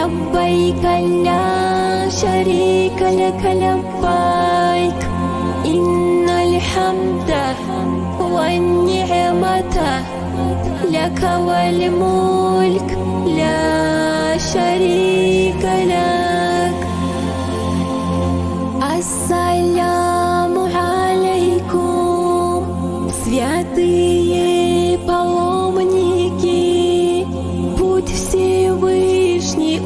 لبيك لا شريك لك لبيك إن الحمد والنعمة لك والملك لا شريك لك. السلام عليكم, святые паломники, путь Всевышний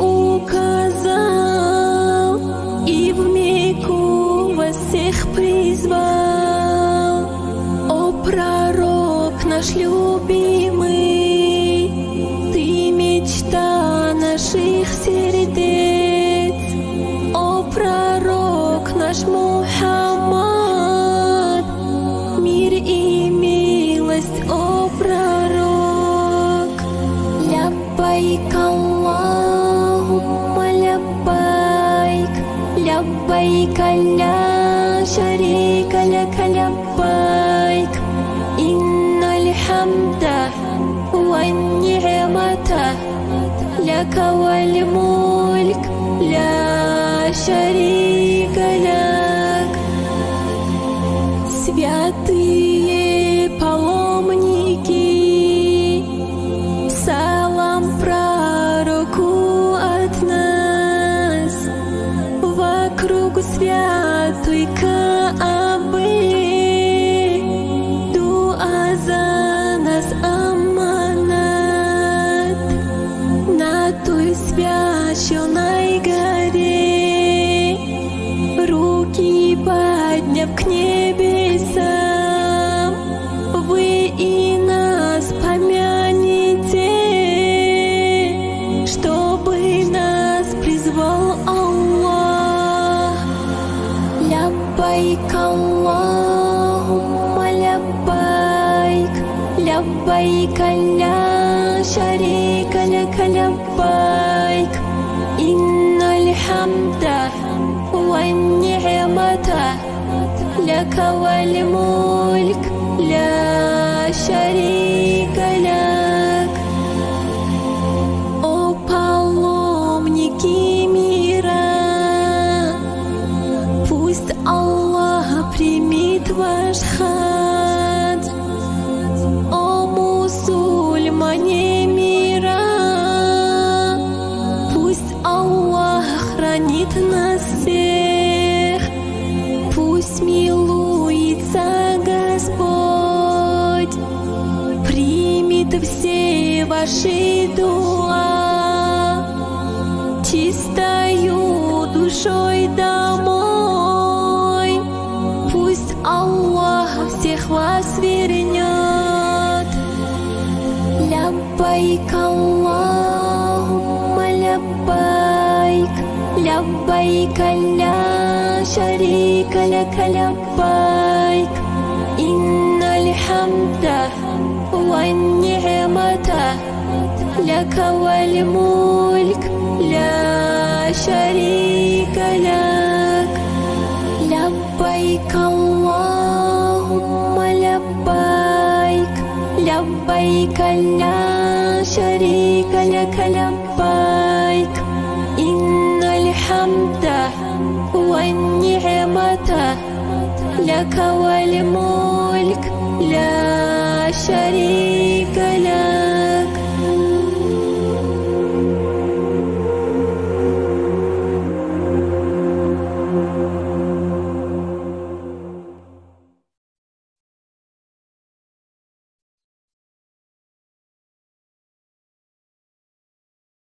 указал и в Мекку вас всех призвал. О пророк наш любимый, ты мечта наших сердец. О пророк наш Мухаммад, мир и милость, о пророк. Ляббайк Аллахумма ляббайк, ляббайк ла шарика лака ляббайк инналь хамда ван-ни'мата лака валь-мульк ла шарика лак. Святые паломники, салам пророку от нас. Вокруг святой Каабы дуа за нас аманат. На той священной горе, руки подняв к небесам, вы и нас помяните, чтобы нас призвал Аллах. Ляббайк Аллахумма ляббайк, ляббайк ла шарика лака ляббайк инналь хамда ван-ни'мата лака валь-мульк ла шарика лак. О паломники мира, пусть Аллах примет ваш хадж. О мусульмане мира, пусть Аллах хранит нас всех. Пусть милуется Господь, примет все ваши дуа. Чистою душой домой пусть Аллах всех вас вернет. Ляббайк Аллахумма ляббайк, ляббайк ла шарика лака ляббайк инналь хамда ван-ни'мата лака валь-мульк ла шарика лак. Ляббайк Аллахумма ляббайк, ляббайк ла шарика лака ляббайк инналь хамда ван-ни'мата лака валь-мульк ла шарика лак.